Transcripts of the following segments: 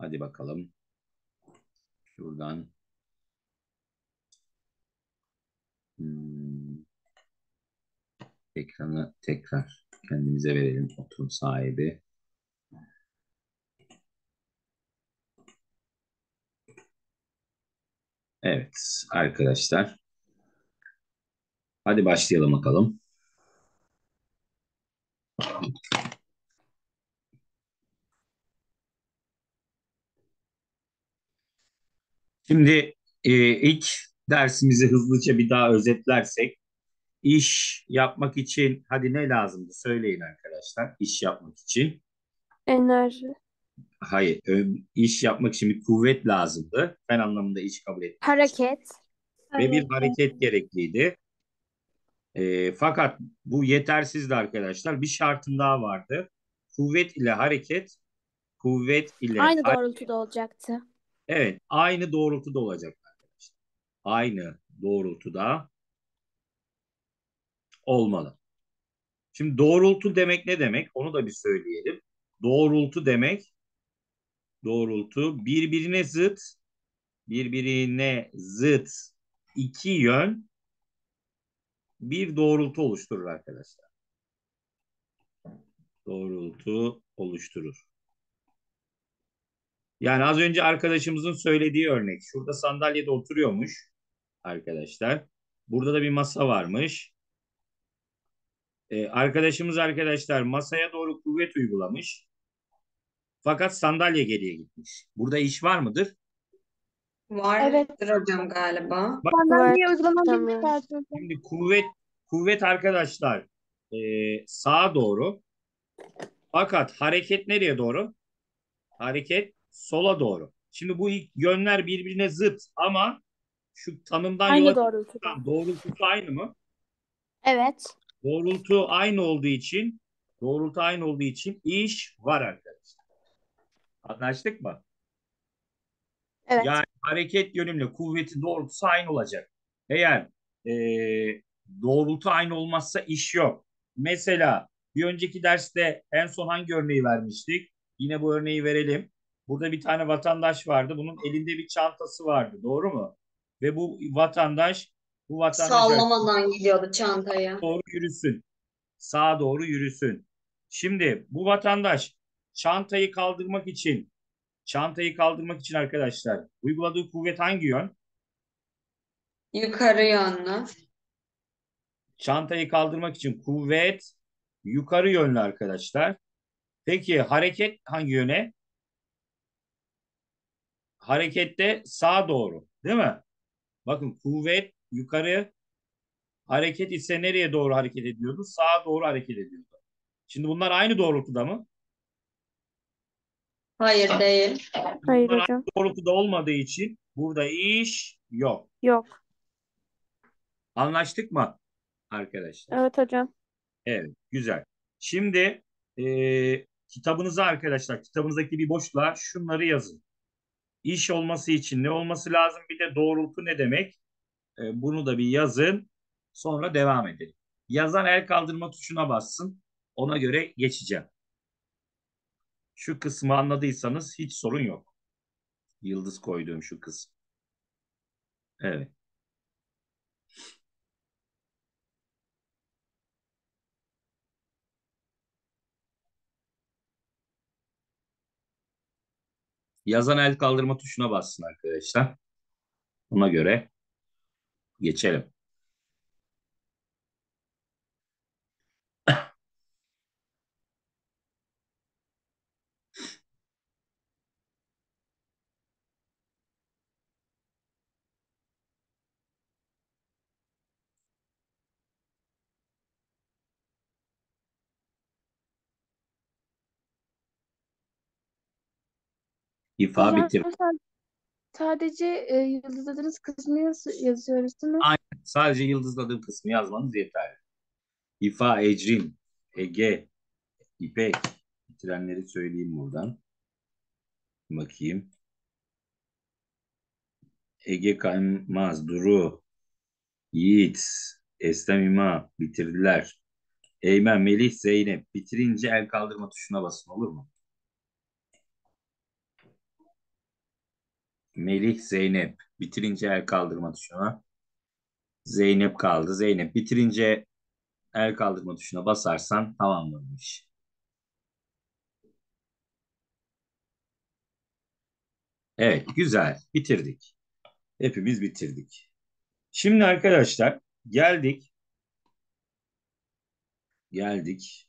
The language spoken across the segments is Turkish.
Hadi bakalım. Şuradan. Hmm, ekranı tekrar kendimize verelim. Oturum sahibi. Evet arkadaşlar. Hadi başlayalım bakalım. Şimdi ilk dersimizi hızlıca bir daha özetlersek, iş yapmak için hadi ne lazımdı söyleyin arkadaşlar. İş yapmak için. Enerji. Hayır, iş yapmak için bir kuvvet lazımdı. Fen anlamında iş kabul etmek için. Hareket. Ve bir Hareket. hareket gerekliydi. Fakat bu yetersizdi arkadaşlar. Bir şartım daha vardı. Kuvvet ile hareket, kuvvet ile Aynı hareket. doğrultuda olacaktı. Evet, aynı doğrultuda olacak arkadaşlar. Aynı doğrultuda olmalı. Şimdi doğrultu demek ne demek? Onu da bir söyleyelim. Doğrultu demek, doğrultu birbirine zıt iki yön bir doğrultu oluşturur arkadaşlar. Doğrultu oluşturur. Yani az önce arkadaşımızın söylediği örnek. Şurada sandalyede oturuyormuş arkadaşlar. Burada da bir masa varmış. Arkadaşımız arkadaşlar masaya doğru kuvvet uygulamış. Fakat sandalye geriye gitmiş. Burada iş var mıdır? Evet. Vardır hocam galiba. Bak Var. Sandalyeye uygulanan bir Tamam. miktar hocam. şimdi kuvvet arkadaşlar sağa doğru. Fakat hareket nereye doğru? Hareket sola doğru. Şimdi bu ilk yönler birbirine zıt ama şu tanımdan yola Aynı doğrultuda. çıkan doğrultusu aynı mı? Evet. Doğrultu aynı olduğu için iş var arkadaşlar. Anlaştık mı? Evet. Yani hareket yönümle kuvvetin doğrultusu aynı olacak. Eğer doğrultu aynı olmazsa iş yok. Mesela bir önceki derste en son hangi örneği vermiştik? Yine bu örneği verelim. Burada bir tane vatandaş vardı. Bunun elinde bir çantası vardı. Doğru mu? Ve bu vatandaş Sallamadan gidiyordu çantayı. doğru yürüsün. Sağa doğru yürüsün. Şimdi bu vatandaş çantayı kaldırmak için çantayı kaldırmak için arkadaşlar uyguladığı kuvvet hangi yön? Yukarı yönlü. Çantayı kaldırmak için kuvvet yukarı yönlü arkadaşlar. Peki hareket hangi yöne? Harekette sağa doğru, değil mi? Bakın kuvvet yukarı, hareket ise nereye doğru hareket ediyordu? Sağa doğru hareket ediyordu. Şimdi bunlar aynı doğrultuda mı? Hayır değil. Hayır Bunlar aynı hocam. doğrultuda olmadığı için burada iş yok. Yok. Anlaştık mı arkadaşlar? Evet hocam. Evet, güzel. Şimdi kitabınıza arkadaşlar, kitabınızdaki bir boşluğa şunları yazın. İş olması için ne olması lazım? Bir de doğrultu ne demek? Bunu da bir yazın. Sonra devam edelim. Yazan el kaldırma tuşuna bassın. Ona göre geçeceğim. Şu kısmı anladıysanız hiç sorun yok. Yıldız koyduğum şu kısım. Evet. Yazan el kaldırma tuşuna bassın arkadaşlar. Ona göre geçelim. İfa Hocam bitir. sadece yıldızladığınız kısmı yazıyoruz değil mi? Aynen. Sadece yıldızladığım kısmı yazmanız yeterli. İfa, Ecrin, Ege, İpek. Bitirenleri söyleyeyim buradan. Bakayım. Ege Kaymaz, Duru, Yiğit, Eslem İma bitirdiler. Eymen, Melih, Zeynep bitirince el kaldırma tuşuna basın olur mu? Melih, Zeynep. Bitirince el kaldırma tuşuna. Zeynep kaldı. Zeynep bitirince el kaldırma tuşuna basarsan tamamlanmış. Evet, güzel. Bitirdik. Hepimiz bitirdik. Şimdi arkadaşlar geldik. Geldik.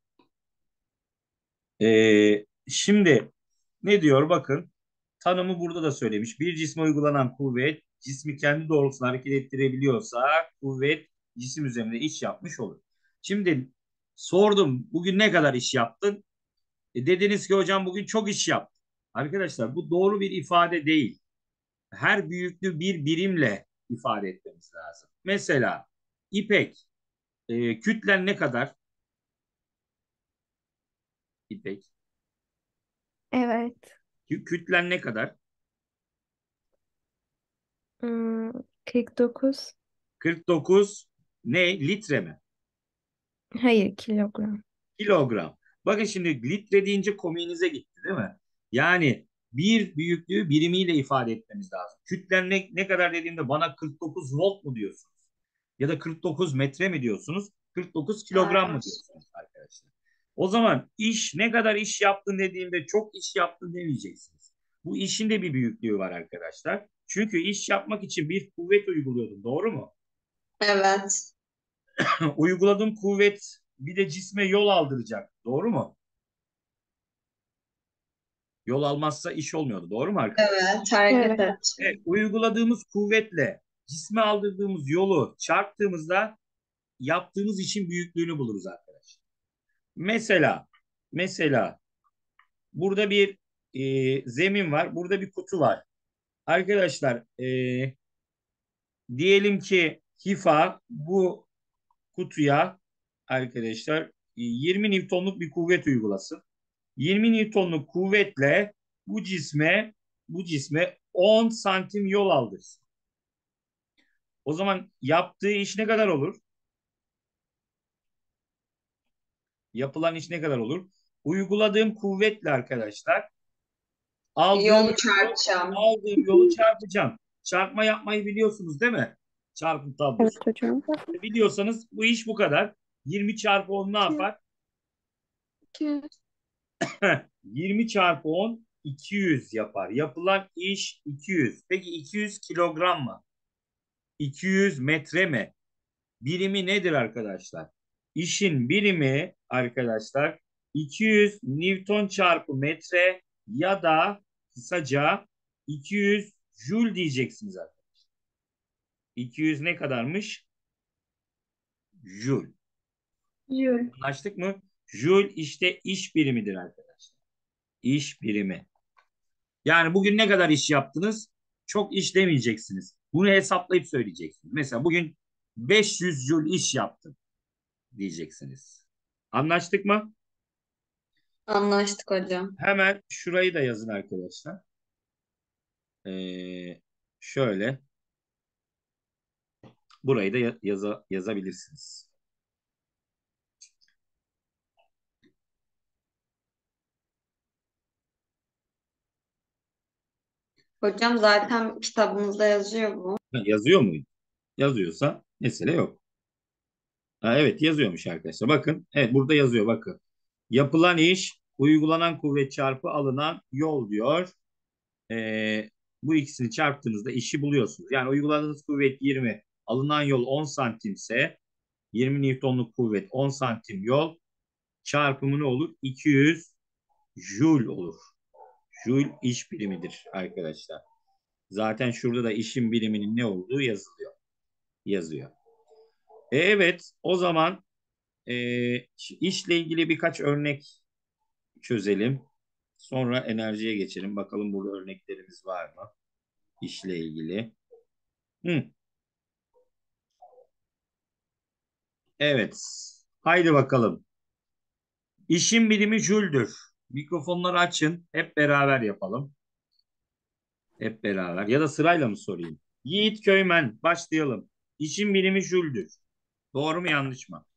Şimdi ne diyor bakın. Tanımı burada da söylemiş. Bir cisme uygulanan kuvvet cismi kendi doğrultusunda hareket ettirebiliyorsa kuvvet cisim üzerinde iş yapmış olur. Şimdi sordum bugün ne kadar iş yaptın? Dediniz ki hocam bugün çok iş yaptım. Arkadaşlar bu doğru bir ifade değil. Her büyüklüğü bir birimle ifade etmemiz lazım. Mesela İpek, kütlen ne kadar? İpek. Evet. Kütlen ne kadar? 49. 49 ne? Litre mi? Hayır, kilogram. Kilogram. Bakın şimdi litre deyince komiğinize gitti değil mi? Yani bir büyüklüğü birimiyle ifade etmemiz lazım. Kütlen ne kadar dediğimde bana 49 volt mu diyorsunuz? Ya da 49 metre mi diyorsunuz? 49 kilogram mı Evet. diyorsunuz arkadaşlar? O zaman iş ne kadar iş yaptın dediğimde çok iş yaptın demeyeceksiniz. Bu işin de bir büyüklüğü var arkadaşlar. Çünkü iş yapmak için bir kuvvet uyguluyordum. Doğru mu? Evet. Uyguladığım kuvvet bir de cisme yol aldıracak. Doğru mu? Yol almazsa iş olmuyordu. Doğru mu arkadaşlar? Evet. Hareket Evet. edeceğim. Uyguladığımız kuvvetle cisme aldırdığımız yolu çarptığımızda yaptığımız işin büyüklüğünü buluruz arkadaşlar. Mesela burada bir zemin var. Burada bir kutu var. Arkadaşlar diyelim ki Hifa bu kutuya arkadaşlar 20 Newton'luk bir kuvvet uygulasın. 20 Newton'luk kuvvetle bu cisme 10 santim yol aldırsın. O zaman yaptığı iş ne kadar olur? Yapılan iş ne kadar olur? Uyguladığım kuvvetle arkadaşlar aldığım Yolu çarpacağım. aldığım yolu çarpacağım. Çarpma yapmayı biliyorsunuz değil mi? Çarpım tablosu. Evet hocam. Biliyorsanız bu iş bu kadar. 20 çarpı 10 ne 200. yapar? 200. 20 çarpı 10 200 yapar. Yapılan iş 200. Peki 200 kilogram mı? 200 metre mi? Birimi nedir arkadaşlar? İşin birimi arkadaşlar 200 Newton çarpı metre ya da kısaca 200 Joule diyeceksiniz arkadaşlar. 200 ne kadarmış? Joule. Yıl. Anlaştık mı? Joule işte iş birimidir arkadaşlar. İş birimi. Yani bugün ne kadar iş yaptınız? Çok iş demeyeceksiniz. Bunu hesaplayıp söyleyeceksiniz. Mesela bugün 500 Joule iş yaptım diyeceksiniz. Anlaştık mı? Anlaştık hocam. Hemen şurayı da yazın arkadaşlar. Şöyle. Burayı da yazabilirsiniz. Hocam zaten kitabımızda yazıyor bu. Yazıyor muydu? Yazıyorsa mesele yok. Ha, evet yazıyormuş arkadaşlar. Bakın. Evet burada yazıyor bakın. Yapılan iş uygulanan kuvvet çarpı alınan yol diyor. Bu ikisini çarptığınızda işi buluyorsunuz. Yani uyguladığınız kuvvet 20, alınan yol 10 santimse 20 Newton'luk kuvvet 10 santim yol çarpımı ne olur? 200 Joule olur. Joule iş birimidir arkadaşlar. Zaten şurada da işin biriminin ne olduğu yazılıyor. Yazıyor. Evet o zaman işle ilgili birkaç örnek çözelim. Sonra enerjiye geçelim. Bakalım burada örneklerimiz var mı? İşle ilgili. Hı, evet. Haydi bakalım. İşin birimi jüldür. Mikrofonları açın. Hep beraber yapalım. Hep beraber. Ya da sırayla mı sorayım? Yiğit Köymen. Başlayalım. İşin birimi jüldür. Doğru mu yanlış mı?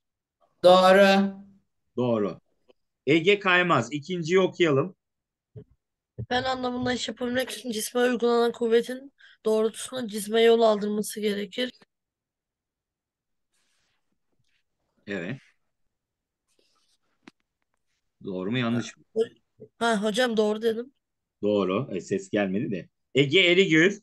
Doğru. Doğru. Ege Kaymaz. İkinciyi okuyalım. Ben anlamında iş yapabilmek için cisme uygulanan kuvvetin doğrultusunda cisme yol aldırması gerekir. Evet. Doğru mu yanlış mı? Ha hocam doğru dedim. Doğru. Ses gelmedi de. Ege Erigül.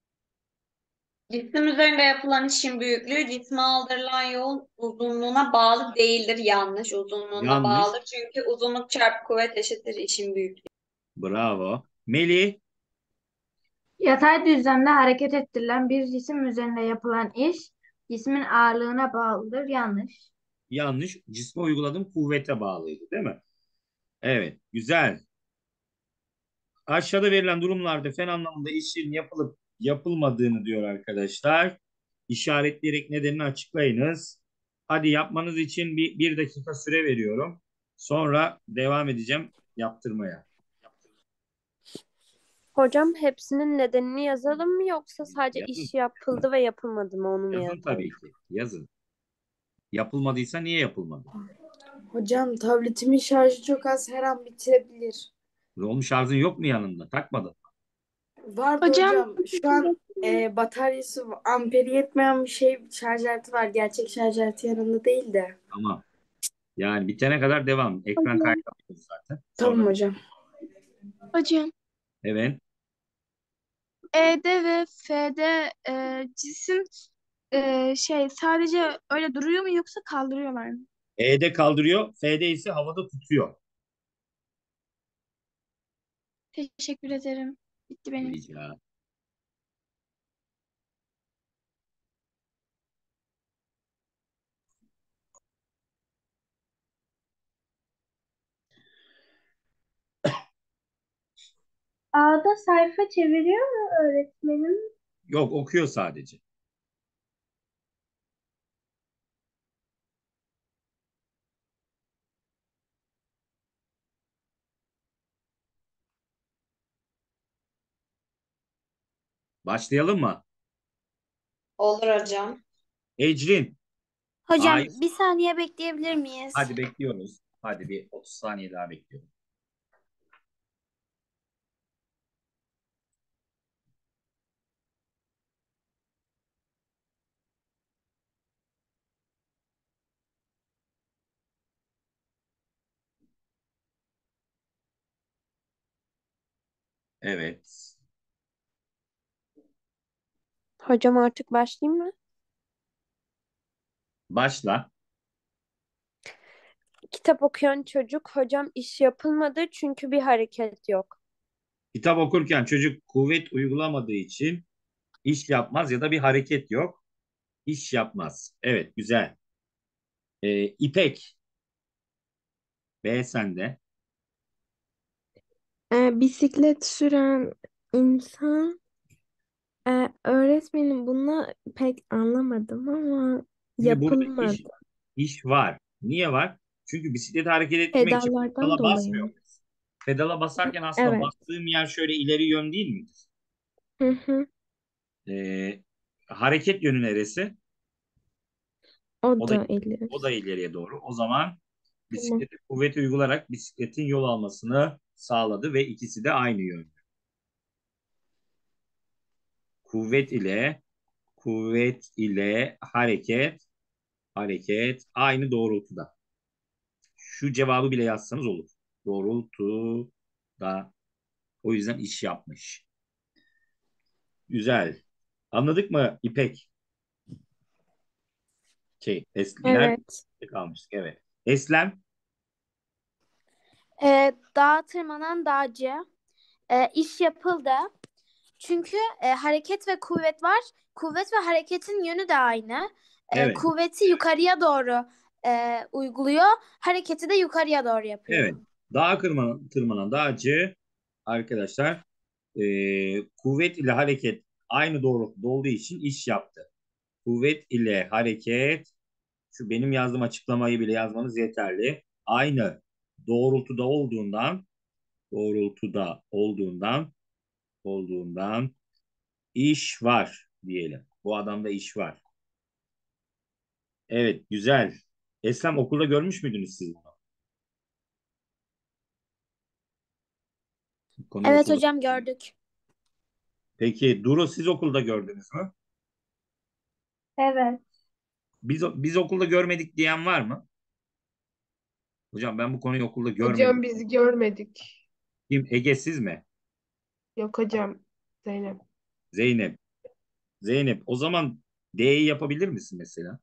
Cisim üzerinde yapılan işin büyüklüğü cisme aldırılan yol uzunluğuna bağlı değildir. Yanlış. Uzunluğuna Yanlış. bağlı. Çünkü uzunluk çarpı kuvvet eşittir işin büyüklüğü. Bravo. Melih. Yatay düzlemde hareket ettirilen bir cisim üzerinde yapılan iş, cismin ağırlığına bağlıdır. Yanlış. Yanlış. Cisme uyguladığım kuvvete bağlıydı, değil mi? Evet. Güzel. Aşağıda verilen durumlarda fen anlamında işlerin yapılıp yapılmadığını diyor arkadaşlar. İşaretleyerek nedenini açıklayınız. Hadi yapmanız için bir dakika süre veriyorum. Sonra devam edeceğim yaptırmaya. Hocam hepsinin nedenini yazalım mı yoksa sadece Yazın, iş yapıldı ve yapılmadı mı onu mu yazın yazalım? tabii ki. Yazın. Yapılmadıysa niye yapılmadı? Hocam tabletimin şarjı çok az, her an bitirebilir. Onun şarjın yok mu yanında? Takmadın. Vardı Hocam, hocam. Şu an bataryası amperi yetmeyen bir şey şarj aleti var. Gerçek şarj aleti yanında değil de. Tamam. Yani bitene kadar devam. Ekran kaydı alıyoruz zaten. Tamam Sonra. hocam. Hocam, Evet. E'de ve F'de cisim sadece öyle duruyor mu yoksa kaldırıyorlar mı? E'de kaldırıyor. F'de ise havada tutuyor. Teşekkür ederim. Bitti benim. Rica. A'da sayfa çeviriyor mu öğretmenim? Yok, okuyor sadece. Başlayalım mı? Olur hocam. Ecrin. Hocam Hayır. bir saniye bekleyebilir miyiz? Hadi bekliyoruz. Hadi bir 30 saniye daha bekliyorum. Evet. Hocam artık başlayayım mı? Başla. Kitap okuyan çocuk hocam iş yapılmadı çünkü bir hareket yok. Kitap okurken çocuk kuvvet uygulamadığı için iş yapmaz ya da bir hareket yok. İş yapmaz. Evet, güzel. İpek. B sende. Bisiklet süren insan. Öğretmenim bunu pek anlamadım ama Şimdi burada yapılmadı. iş var. Niye var? Çünkü bisikleti hareket ettirmek için Pedallardan pedala dolayı basmıyor mı? muyuz? Pedala basarken aslında Evet. bastığım yer şöyle ileri yön değil midir? Hı hı. Ee, hareket yönü neresi? O O da da ileri. o da ileriye doğru. O zaman Tamam. bisiklete kuvvet uygularak bisikletin yol almasını sağladı ve ikisi de aynı yön. Kuvvet ile kuvvet ile hareket aynı doğrultuda. Şu cevabı bile yazsanız olur. Doğrultuda. O yüzden iş yapmış. Güzel. Anladık mı İpek? Nerede Evet. kalmıştık? Evet. Eslem. Dağa tırmanan dağcı. İş yapıldı. Çünkü hareket ve kuvvet var. Kuvvet ve hareketin yönü de aynı. Evet. Kuvveti yukarıya doğru uyguluyor. Hareketi de yukarıya doğru yapıyor. Evet. Dağa tırmanan dağcı arkadaşlar kuvvet ile hareket aynı doğrultuda olduğu için iş yaptı. Kuvvet ile hareket şu benim yazdığım açıklamayı bile yazmanız yeterli. Aynı doğrultuda olduğundan iş var diyelim. Bu adamda iş var. Evet, güzel. Eslem okulda görmüş müydünüz siz bunu? Bu konuyu Evet okulda. hocam gördük. Peki Duru, siz okulda gördünüz mü? Evet. Biz okulda görmedik diyen var mı? Hocam ben bu konuyu okulda görmedim. Hocam biz görmedik. Kim? Ege, siz mi? Yok hocam. Zeynep. Zeynep. Zeynep, o zaman D'yi yapabilir misin mesela?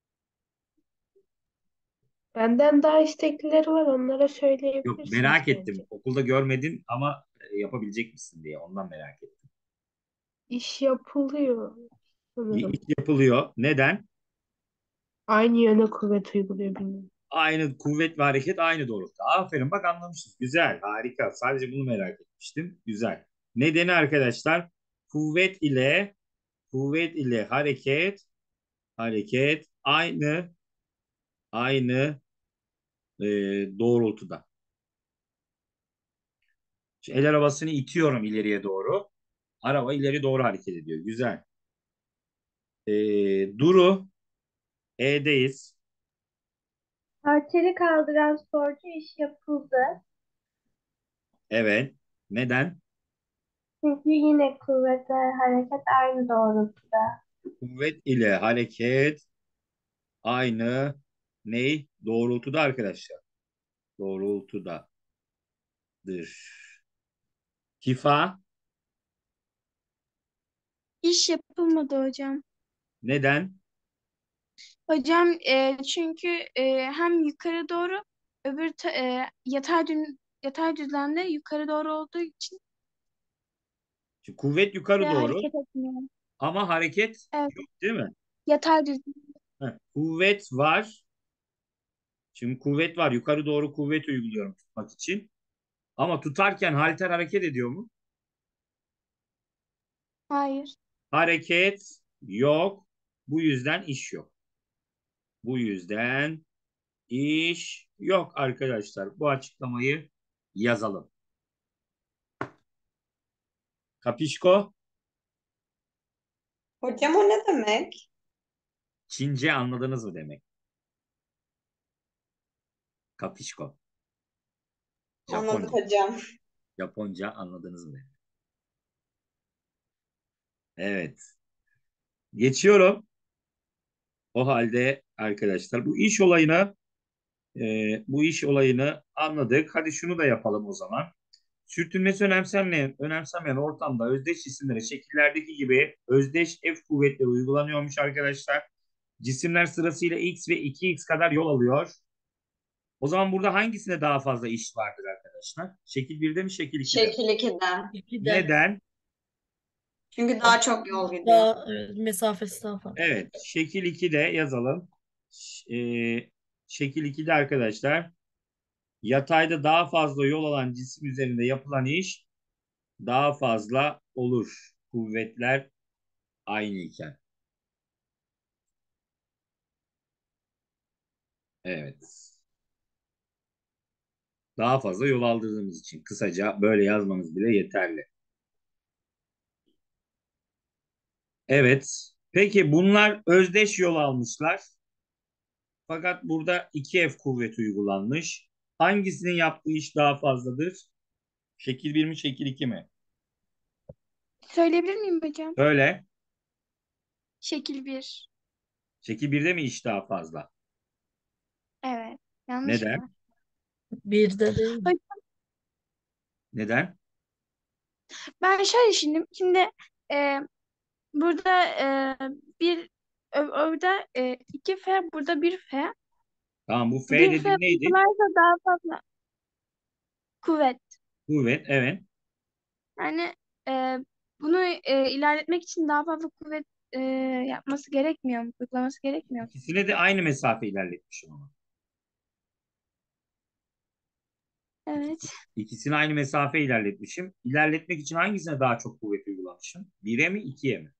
Benden daha isteklileri var. Onlara Yok, söyleyebilirsiniz merak bence. ettim. Okulda görmedin ama yapabilecek misin diye. Ondan merak ettim. İş yapılıyor sanırım. İş yapılıyor. Neden? Aynı yöne kuvvet uyguluyor bilmiyorum. Aynı kuvvet ve hareket aynı doğrultuda. Aferin, bak anlamışız. Güzel, harika. Sadece bunu merak etmiştim. Güzel. Nedeni arkadaşlar, kuvvet ile hareket aynı e, doğrultuda. Şimdi el arabasını itiyorum ileriye doğru. Araba ileri doğru hareket ediyor. Güzel. Duru, E'deyiz. Halteri kaldıran sporcu iş yapıldı. Evet. Neden? Çünkü yine kuvvet ve hareket aynı doğrultuda. Kuvvet ile hareket aynı doğrultuda arkadaşlar. Doğrultudadır. Kifa, İş yapılmadı hocam. neden? Hocam çünkü hem yukarı doğru yatay düzlemde yukarı doğru olduğu için Şimdi kuvvet yukarı doğru hareket etmiyor. ama hareket Evet, yok, değil mi? yatay düzlem. Heh, kuvvet var. Şimdi kuvvet var. Yukarı doğru kuvvet uyguluyorum tutmak için. Ama tutarken halter hareket ediyor mu? Hayır. Hareket yok. Bu yüzden iş yok. Bu yüzden iş yok arkadaşlar. Bu açıklamayı yazalım. Kapişko? Hocam o ne demek? Çince anladınız mı demek? Kapişko. Anladık Japonca. hocam. Japonca anladınız mı demek? Evet. Geçiyorum. O halde arkadaşlar bu iş olayını anladık. Hadi şunu da yapalım o zaman. Sürtünmesi önemsenmeyen ortamda özdeş cisimlere şekillerdeki gibi özdeş F kuvvetleri uygulanıyormuş arkadaşlar. Cisimler sırasıyla x ve 2x kadar yol alıyor. O zaman burada hangisine daha fazla iş vardır arkadaşlar? Şekil 1'de mi, şekil 2'de mi? Şekil 2'de. İki de Neden? Çünkü daha çok yol gidiyor. daha mesafesi daha fazla. Evet, şekil 2'de yazalım. Şekil 2'de arkadaşlar, yatayda daha fazla yol alan cisim üzerinde yapılan iş daha fazla olur. Kuvvetler aynı iken. Evet. Daha fazla yol aldırdığımız için kısaca böyle yazmanız bile yeterli. Evet. Peki bunlar özdeş yol almışlar. Fakat burada 2F kuvveti uygulanmış. Hangisinin yaptığı iş daha fazladır? Şekil 1 mi, şekil 2 mi? Söyleyebilir miyim hocam? Böyle. Şekil 1. Şekil 1'de mi iş daha fazla? Evet. Yanlış Neden? mı? Bir de değil. Neden? Ben şöyle düşündüm. Şimdi e, burada orada 2F, burada 1F. Tamam, bu F 1F dediğin neydi? uygularsa daha fazla kuvvet. Kuvvet, evet. Yani e, bunu ilerletmek için daha fazla kuvvet yapması gerekmiyor mu? Uygulaması gerekmiyor mu? İkisine de aynı mesafe ilerletmişim ama. Evet. İkisine aynı mesafe ilerletmişim. İlerletmek için hangisine daha çok kuvvet uygulamışım? 1'e mi, 2'ye mi?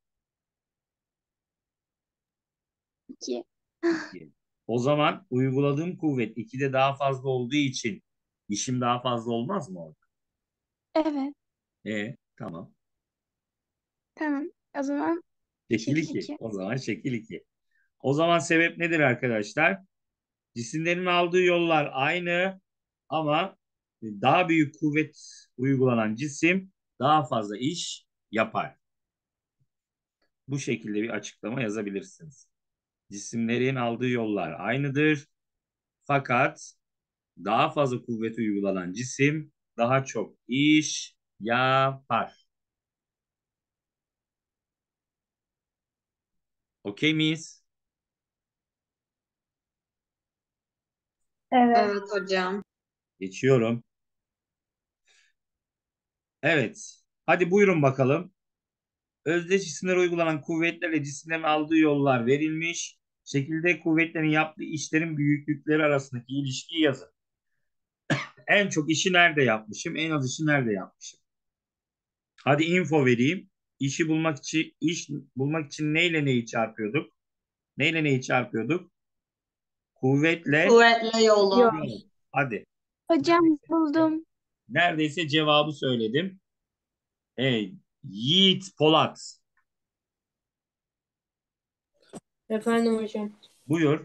2. 2'ye. O zaman uyguladığım kuvvet 2'de daha fazla olduğu için işim daha fazla olmaz mı orada? Evet. Tamam. Tamam. O zaman Şekil şekil 2. 2. O zaman şekil 2. O zaman sebep nedir arkadaşlar? Cisimlerin aldığı yollar aynı ama daha büyük kuvvet uygulanan cisim daha fazla iş yapar. Bu şekilde bir açıklama yazabilirsiniz. Cisimlerin aldığı yollar aynıdır. Fakat daha fazla kuvvet uygulanan cisim daha çok iş yapar. Okey miyiz? Evet. Evet hocam. Geçiyorum. Evet. Hadi buyurun bakalım. Özdeş cisimlere uygulanan kuvvetlerle cisimlerin aldığı yollar verilmiş. Şekilde kuvvetlerin yaptığı işlerin büyüklükleri arasındaki ilişkiyi yazın. En çok işi nerede yapmışım? En az işi nerede yapmışım? Hadi info vereyim. İş bulmak için neyle neyi çarpıyorduk? Neyle neyi çarpıyorduk? Kuvvetle Kuvvetle yolu. Yok. yol. Hadi. Hocam buldum. Neredeyse cevabı söyledim. Yiğit Polat. Efendim hocam. Buyur.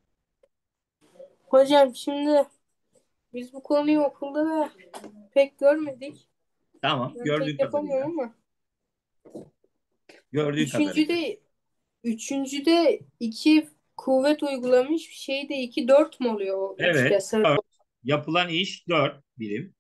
Hocam şimdi biz bu konuyu okulda da pek görmedik. Tamam. Ben Gördüğün pek kadarıyla. yapamıyorum ama. Gördüğün kadarıyla. Üçüncüde iki kuvvet uygulamış. Şeyde 2 4 mu oluyor o üçte? Evet. 4. Yapılan iş 4 birim.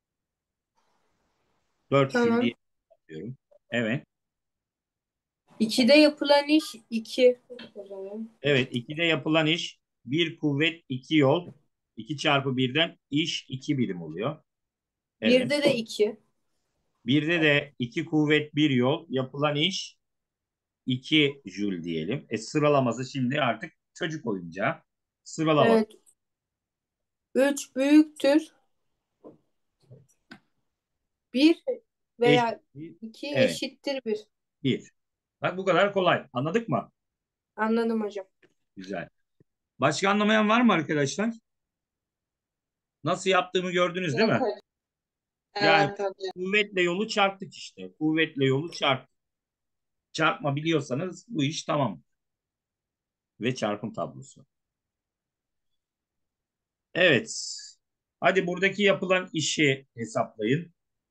4 jül Tamam. diye yapıyorum. Evet. 2'de yapılan iş 2. O zaman. Evet. 2'de yapılan iş bir kuvvet 2 yol. 2 çarpı birden iş 2 birim oluyor. Evet. 1'de de 2. 1'de de 2 kuvvet 1 yol. Yapılan iş 2 jül diyelim. Sıralaması şimdi artık çocuk oyuncağı. Sırala bak. Evet. 3 büyüktür. 1 veya Eşittir. 2 Evet. eşittir 1. 1. Bak bu kadar kolay. Anladık mı? Anladım hocam. Güzel. Başka anlamayan var mı arkadaşlar? Nasıl yaptığımı gördünüz değil Yok mi? hocam. Yani Evet hocam. kuvvetle yolu çarptık işte. Kuvvetle yolu çarptık. Çarpma biliyorsanız bu iş tamam. Ve çarpım tablosu. Evet. Hadi buradaki yapılan işi hesaplayın.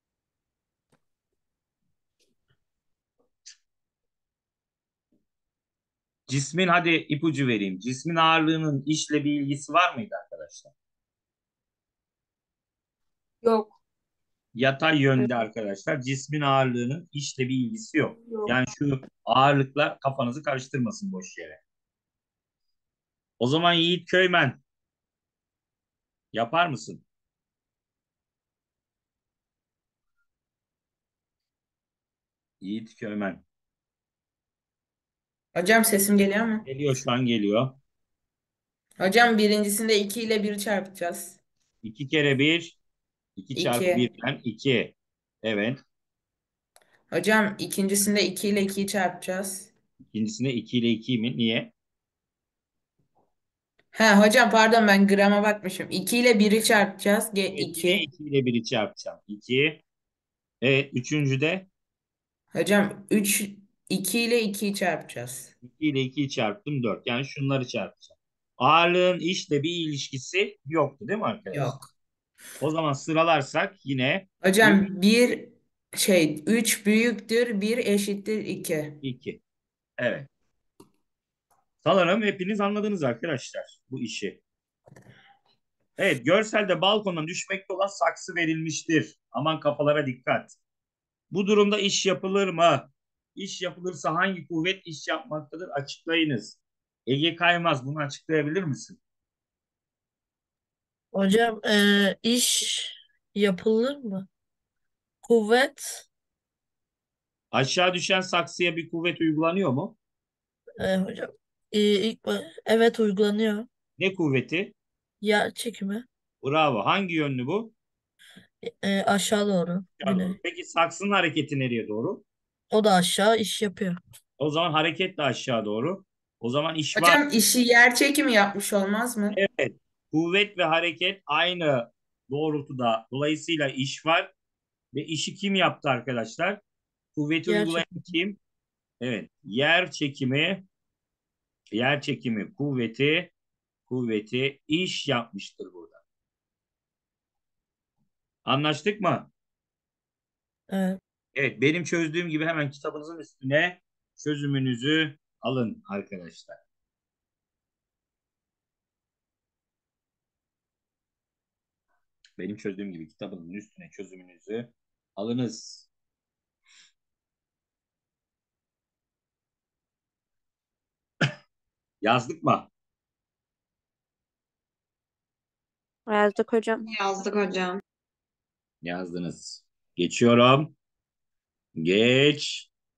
Cismin hadi ipucu vereyim. Cismin ağırlığının işle bir ilgisi var mıydı arkadaşlar? Yok. Yatay yönde arkadaşlar cismin ağırlığının işle bir ilgisi yok. Yok. Yani şu ağırlıklar kafanızı karıştırmasın boş yere. O zaman Yiğit Köymen yapar mısın? Yiğit Köymen. Hocam sesim geliyor mu? Geliyor, şu an geliyor. Hocam birincisinde 2 ile 1'i çarpacağız. 2 kere 1, 2 çarpı 2. 1'den 2. Evet. Hocam ikincisinde 2 ile 2'yi çarpacağız. İkincisinde 2 ile 2 mi? Niye? Ha hocam pardon ben grama bakmışım. 2 ile 1'i çarpacağız. Evet, yine 2. 2 ile 1'i çarpacağım. 2. Evet, üçüncüde Hocam 2 ile 2'yi çarpacağız. 2 ile 2'yi çarptım 4. Yani şunları çarpacağım. Ağırlığın işle bir ilişkisi yoktu değil mi arkadaşlar? Yok. O zaman sıralarsak yine Hocam 3 büyüktür 1 eşittir 2. 2. Evet. Sanırım hepiniz anladınız arkadaşlar bu işi. Evet, görselde balkondan düşmekte olan saksı verilmiştir. Aman kafalara dikkat. Bu durumda iş yapılır mı? İş yapılırsa hangi kuvvet iş yapmaktadır? Açıklayınız. Ege Kaymaz, bunu açıklayabilir misin? Hocam iş yapılır mı? Kuvvet Aşağı düşen saksıya bir kuvvet uygulanıyor mu? hocam evet uygulanıyor. Ne kuvveti? Yer çekimi Bravo. Hangi yönlü bu? aşağı doğru. Aşağı Güney. doğru. Peki saksının hareketi nereye doğru? O da aşağı iş yapıyor. O zaman hareket de aşağı doğru. O zaman iş var. Hocam işi yer çekimi yapmış olmaz mı? Evet. Kuvvet ve hareket aynı doğrultuda. Dolayısıyla iş var. Ve işi kim yaptı arkadaşlar? Kuvveti Yer uygulayan çekimi. kim? Evet. Yer çekimi kuvveti iş yapmıştır burada. Anlaştık mı? Evet. Evet, benim çözdüğüm gibi hemen kitabınızın üstüne çözümünüzü alın arkadaşlar. Benim çözdüğüm gibi kitabınızın üstüne çözümünüzü alınız. Yazdık mı? Yazdık hocam. Yazdık hocam. Yazdınız. Geçiyorum. Geçtim.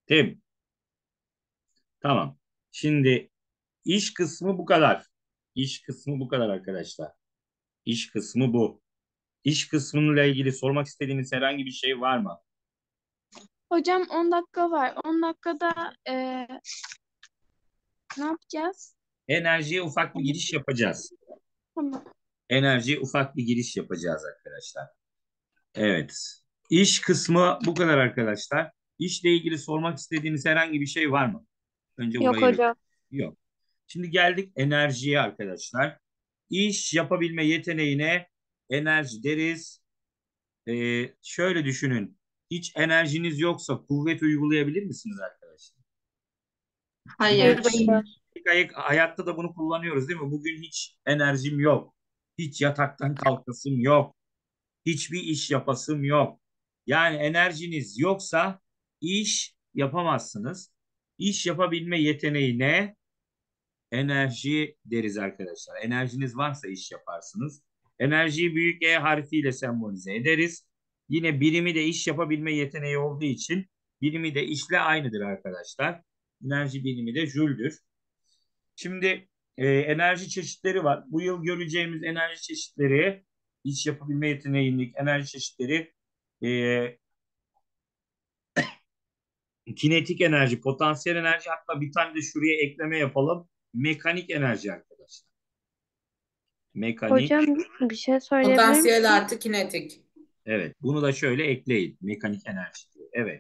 Tamam. Şimdi iş kısmı bu kadar. İş kısmı bu kadar arkadaşlar. İş kısmı bu. İş kısmıyla ilgili sormak istediğiniz herhangi bir şey var mı? Hocam 10 dakika var. 10 dakikada ne yapacağız? Enerjiye ufak bir giriş yapacağız. Tamam. Enerjiye ufak bir giriş yapacağız arkadaşlar. Evet. İş kısmı bu kadar arkadaşlar. İşle ilgili sormak istediğiniz herhangi bir şey var mı? Önce Yok burayı hocam. yok. Şimdi geldik enerjiye arkadaşlar. İş yapabilme yeteneğine enerji deriz. Şöyle düşünün. Hiç enerjiniz yoksa kuvvet uygulayabilir misiniz arkadaşlar? Hayır. Hayatta da bunu kullanıyoruz değil mi? Bugün hiç enerjim yok. Hiç yataktan kalkasım yok. Hiçbir iş yapasım yok. Yani enerjiniz yoksa iş yapamazsınız. İş yapabilme yeteneğine enerji deriz arkadaşlar. Enerjiniz varsa iş yaparsınız. Enerjiyi büyük E harfiyle sembolize ederiz. Yine birimi de iş yapabilme yeteneği olduğu için birimi de işle aynıdır arkadaşlar. Enerji birimi de jüldür. Şimdi enerji çeşitleri var. Bu yıl göreceğimiz enerji çeşitleri, iş yapabilme yeteneğindeki enerji çeşitleri e, kinetik enerji, potansiyel enerji, hatta bir tane de şuraya ekleme yapalım. Mekanik enerji arkadaşlar. Mekanik. Hocam bir şey söyleyebilir Potansiyel miyim? artı kinetik. Evet. Bunu da şöyle ekleyin. Mekanik enerji diyor. Evet.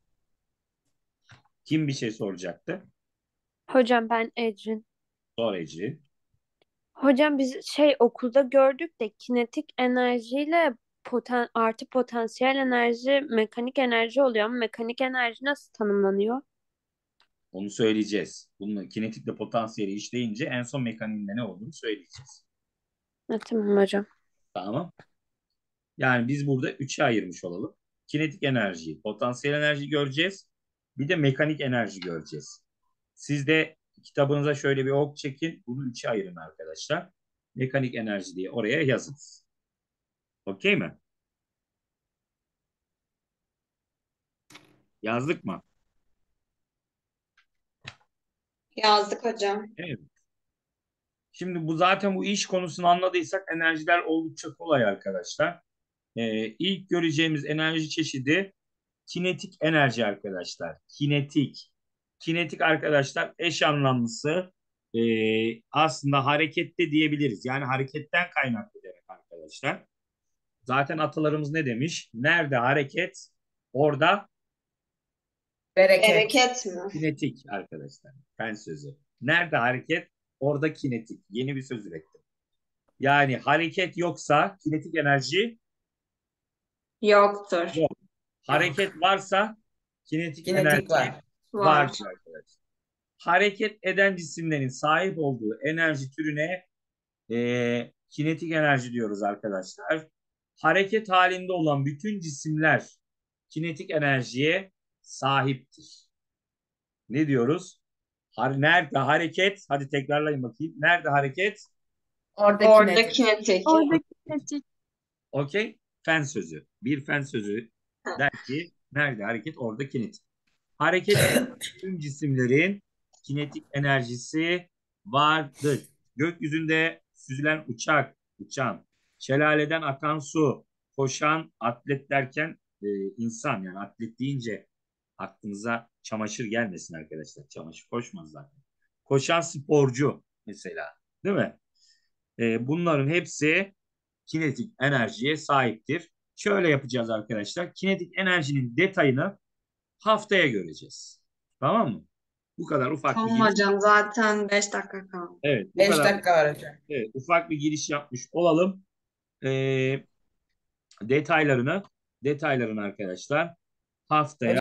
Kim bir şey soracaktı? Hocam ben Ecrin. Sor Ece. Hocam biz okulda gördük de kinetik enerjiyle artı potansiyel enerji mekanik enerji oluyor ama mekanik enerji nasıl tanımlanıyor? Onu söyleyeceğiz. Bunun kinetikle potansiyeli işleyince en son mekaniğinde ne olduğunu söyleyeceğiz. Tamam hocam. Tamam. Yani biz burada üçe ayırmış olalım. Kinetik enerjiyi, potansiyel enerji göreceğiz. Bir de mekanik enerji göreceğiz. Siz de kitabınıza şöyle bir ok çekin. Bunu üçe ayırın arkadaşlar. Mekanik enerji diye oraya yazın. Okey mi? Yazdık mı? Yazdık hocam. Evet. Şimdi bu iş konusunu anladıysak enerjiler oldukça kolay arkadaşlar. İlk göreceğimiz enerji çeşidi kinetik enerji arkadaşlar. Kinetik. Kinetik arkadaşlar eş anlamlısı aslında harekette diyebiliriz. Yani hareketten kaynaklı demek arkadaşlar. Zaten atalarımız ne demiş? Nerede hareket, orada Bereket. Bereket mi? kinetik arkadaşlar. Fen sözü. Nerede hareket, orada kinetik. Yeni bir söz ürettim. Yani hareket yoksa kinetik enerji Yoktur. yok. Hareket varsa kinetik enerji Kinetik var. Var. vardır arkadaşlar. Hareket eden cisimlerin sahip olduğu enerji türüne kinetik enerji diyoruz arkadaşlar. Hareket halinde olan bütün cisimler kinetik enerjiye sahiptir. Ne diyoruz? Nerede hareket? Hadi tekrarlayın bakayım. Nerede hareket? Orada Orada kinetik. kinetik. Oradaki kinetik. Okey. Fen sözü. Bir fen sözü der ki nerede hareket? Orada kinetik. Hareket eden tüm cisimlerin kinetik enerjisi vardır. Gökyüzünde süzülen uçan, şelaleden akan su, koşan atlet derken insan, yani atlet deyince aklınıza çamaşır gelmesin arkadaşlar. Çamaşır koşmaz zaten. Koşan sporcu mesela, değil mi? Bunların hepsi kinetik enerjiye sahiptir. Şöyle yapacağız arkadaşlar. Kinetik enerjinin detayını haftaya göreceğiz. Tamam mı? Bu kadar ufak bir Tamam giriş. hocam, zaten 5 dakika kaldı. Evet, bu 5 kadar dakika var hocam. ufak bir giriş yapmış olalım. Ee, Detaylarını arkadaşlar haftaya